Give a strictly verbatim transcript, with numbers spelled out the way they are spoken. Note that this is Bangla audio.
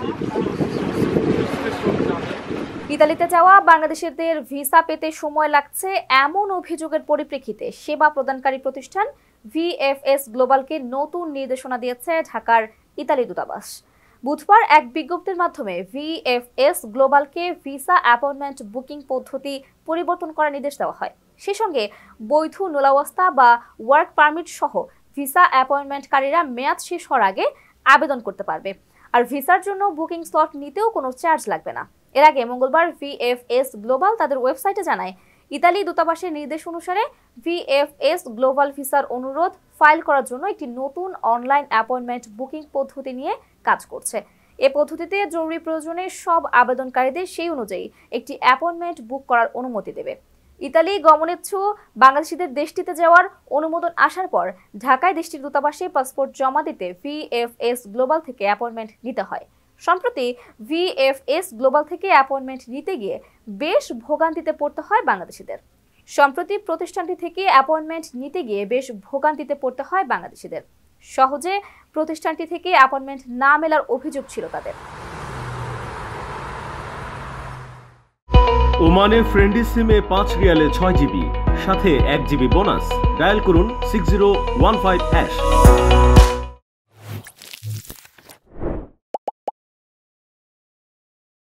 ইতালিতে যাওয়া বাংলাদেশিদের ভিসা পেতে সময় লাগছে এমন অভিযোগের পরিপ্রেক্ষিতে সেবা প্রদানকারী প্রতিষ্ঠান ভিএফএস গ্লোবালকে নতুন নির্দেশনা দিয়েছে ঢাকার ইতালি দূতাবাস। বুধবার এক বিজ্ঞপ্তির মাধ্যমে ভিএফএস গ্লোবালকে ভিসা অ্যাপয়েন্টমেন্ট বুকিং পদ্ধতি পরিবর্তন করার নির্দেশ দেওয়া হয়। সে সঙ্গে বৈধ নোলাবস্থা বা ওয়ার্ক পারমিট সহ ভিসা অ্যাপয়েন্টমেন্টকারীরা মেয়াদ শেষ হওয়ার আগে আবেদন করতে পারবে। আর ভিসার জন্য বুকিং স্লট নিতেও কোনো চার্জ লাগবে না। এর আগে মঙ্গলবার ভিএফএস গ্লোবাল তাদের ওয়েবসাইটে জানায়, ইতালি দূতাবাসের নির্দেশ অনুসারে ভিএফএস গ্লোবাল ভিসার অনুরোধ ফাইল করার জন্য একটি নতুন অনলাইন অ্যাপয়েন্টমেন্ট বুকিং পদ্ধতি নিয়ে কাজ করছে। এ পদ্ধতিতে জরুরি প্রয়োজনে সব আবেদনকারীদের সেই অনুযায়ী একটি অ্যাপয়েন্টমেন্ট বুক করার অনুমতি দেবে। ইতালি গমনেচ্ছু বাংলাদেশিদের দেশটিতে যাওয়ার অনুমোদন আসার পর ঢাকায় দেশটির দূতাবাসে পাসপোর্ট জমা দিতে ভিএফএস গ্লোবাল থেকে অ্যাপয়েন্টমেন্ট নিতে হয়। সম্প্রতি ভিএফএস গ্লোবাল থেকে অ্যাপয়েন্টমেন্ট নিতে গিয়ে বেশ ভোগান্তিতে পড়তে হয় বাংলাদেশিদের। সম্প্রতি প্রতিষ্ঠানটি থেকে অ্যাপয়েন্টমেন্ট নিতে গিয়ে বেশ ভোগান্তিতে পড়তে হয় বাংলাদেশিদের। সহজে প্রতিষ্ঠানটি থেকে অ্যাপয়েন্টমেন্ট না মেলার অভিযোগ ছিল তাদের। ওমানের ফ্রেন্ডলি সিমে পাঁচ রিয়ালে ছয় জিবি সাথে এক জিবি বোনাস। ডায়াল করুন six zero one five hash.